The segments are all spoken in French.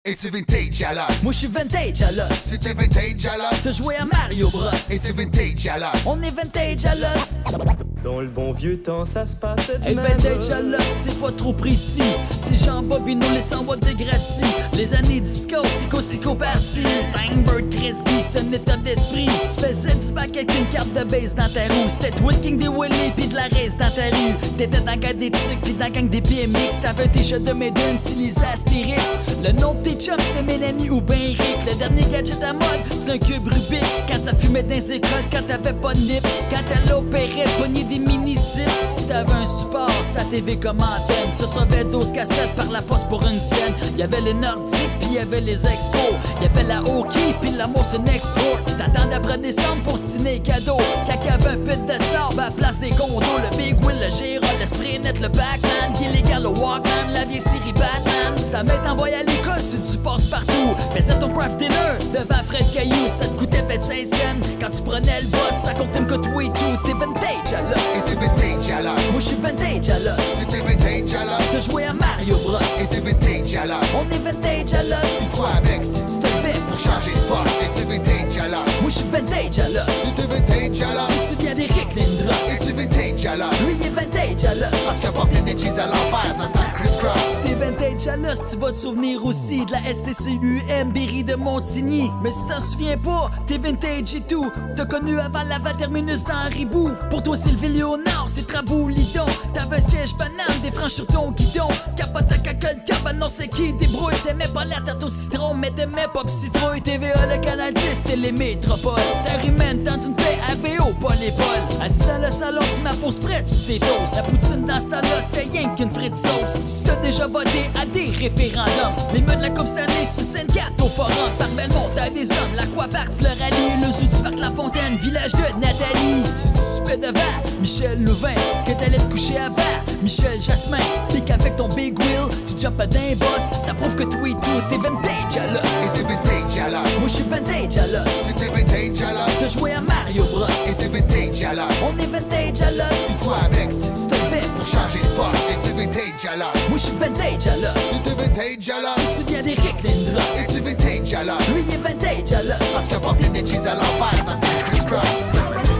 Es-tu vintage à l'os? Moi j'suis vintage à l'os. C'était vintage à l'os. T'as joué à Mario Bros. Es-tu vintage à l'os? On est vintage à l'os. Dans le bon vieux temps, ça se passait de Hey, même. vintage à l'os, c'est pas trop précis. C'est Jean Bobino, les 100 watts de Gracie. Les années disco, Sico par-ci. Steinberg, Kreski, c'est un état d'esprit. Tu faisais du back avec une carte de base dans ta roue. C'était Twinking des Willy pis de la race dans ta rue. T'étais dans la gang des trucs pis dans la gang des BMX. T'avais un t-shirt de Maiden, tu lisais Astérix. Le nom de tes chums, c'était Mélanie ou ben Rick. Le dernier gadget à mode, c'est un cube Rubik. Quand ça fumait dans les écoles, quand t'avais pas de nip. Quand elle opérait, pogner des mini-zips. Si t'avais un support, sa TV comme antenne. Tu recevais 12 cassettes par la poste pour une scène. Y'avait les Nordiques, puis y'avait les expos. Y'avait la O'Keeffe, puis l'amour c'est une export. T'attendais après décembre pour signer cadeau. Quand y'avait un pit de sable à la place des condos. Le Big Wheel, le Gérard, le Spray Net, le Backman. Illégal, le Walkman, la vieille série Batman. Si ta mère t'envoyait à l'école, si tu passes partout. Faisais ton craft dinner devant Fred Caillou. Ça te coûtait 25 cents. Quand tu prenais le boss, ça confirme que tout et tout. T'es vintage à l'os. Es-tu vintage à l'os? Moi j'suis vintage à l'os. C'était vintage à l'os. T'as joué à Mario Bros. Es-tu vintage à l'os? On est vintage à l'os. Puis toi avec si tu Tu te fais pour changer de poste. Es-tu vintage à l'os? Moi j'suis vintage à l'os. C'était vintage à l'os. Tu te souviens d'Eric Lindros? Es-tu vintage à l'os? Lui il est vintage à l'os. Parce que porter des jeans à l'envers dans ta criss-cross. Si t'es vintage à l'os, tu vas te souvenir aussi de la STCUM Berry de Montigny. Mais si t'en souviens pas, t'es vintage et tout. T'as connu avant Laval Terminus dans Ribou. Pour toi Sylvie Léonard, c'est Traboulidon. T'avais un siège banane, des francs sur ton guidon. Capote à caca, le cabanon c'est qui débrouille. T'aimais pas la tarte au citron, mais t'aimais pas citrouille. TVA le Canadien, c'était les métropoles. Ta rumène dans une paix ABO, pas les bols. Assis dans le salon, tu m'as pose près, tu t'étoses. La poutine dans ce temps-là, c'était rien qu'une frite sauce. Si t'as déjà voté à des référendums, les meutes de la Coupe Stanley, sur Sainte-Cat au forum. Par Belmont, t'as des hommes, l'Aquapark, Floralie, le zoo du parc La Fontaine, village de Nathalie. Si tu soupais devant Michel Louvain, que t'allais te coucher avant Michel Jasmin, pis qu'avec ton Big Wheel, tu jumpes d'un boss, ça prouve que toi et tout, t'es vintage à l'os. Es-tu vintage à l'os? Moi j'suis vintage à l'os. C'était vintage à l'os. T'as joué à Mario Bros. Es-tu vintage à l'os? On est vintage à l'os. Puis toi avec si Tu te fais pour changer de poste. Es-tu vintage à l'os? Moi j'suis vintage à l'os. C'était vintage à Tu l'os. te souviens d'Eric Lindros? Es-tu vintage à l'os? Lui il est vintage à l'os. Parce que porter des jeans à l'envers dans ta criss-cross.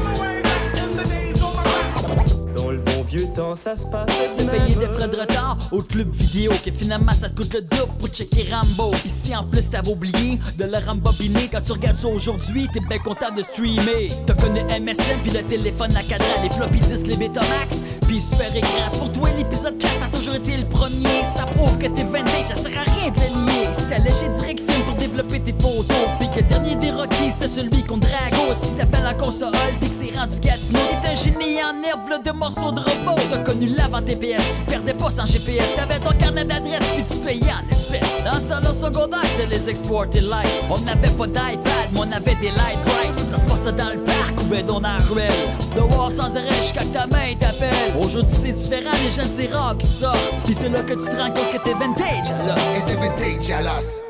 Dans le bon vieux temps, ça se passait de De même. payer des frais de retard au club vidéo, que finalement ça te coûte le double pour checker Rambo. Ici en plus t'avais oublié de le rembobiner. Quand tu regardes ça aujourd'hui, t'es bien content de streamer. T'as connu MSN puis le téléphone à cadran, les floppy disks, les Betamax, puis super écran. C'est pour toi l'épisode 4, ça a toujours été le premier. Ça prouve que t'es vintage, ça sert à rien de le nier. Si t'as léger direct film pour développer tes photos, puis que le dernier des Rockies c'était celui contre Drago. Si t'appelles en console puis que c'est rendu Gatineau, t'es un génie en herbe là, de morceaux de robot. T'as connu l'avant TPS, tu te perdais pas sans GPS. T'avais ton carnet d'adresse puis tu payais en espèces. Dans ce temps-là, secondaire, c'était les exported light. On n'avait pas d'iPad, mais on avait des light bright. Ça se passait dans le parc ou ben dans la ruelle. Devoir sans arrêt jusqu'à que ta main t'appelle. Aujourd'hui c'est différent, les jeunes c'est rare qui sortent. Puis c'est là que tu te rends compte que t'es vintage à l'os. Es-tu vintage à l'os?